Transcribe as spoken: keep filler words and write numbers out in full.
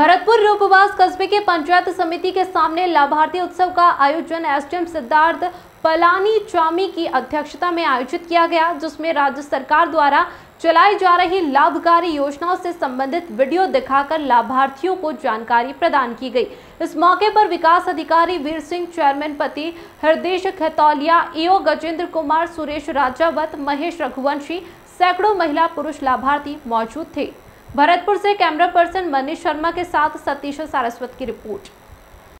भरतपुर रूपवास कस्बे के पंचायत समिति के सामने लाभार्थी उत्सव का आयोजन एसडीएम सिद्धार्थ पलानी चामी की अध्यक्षता में आयोजित किया गया, जिसमें राज्य सरकार द्वारा चलाई जा रही लाभकारी योजनाओं से संबंधित वीडियो दिखाकर लाभार्थियों को जानकारी प्रदान की गई। इस मौके पर विकास अधिकारी वीर सिंह, चेयरमैन पति हृदेश खतौलिया, ईओ गजेंद्र कुमार, सुरेश राजावत, महेश रघुवंशी, सैकड़ों महिला पुरुष लाभार्थी मौजूद थे। भरतपुर से कैमरा पर्सन मनीष शर्मा के साथ सतीश सारस्वत की रिपोर्ट।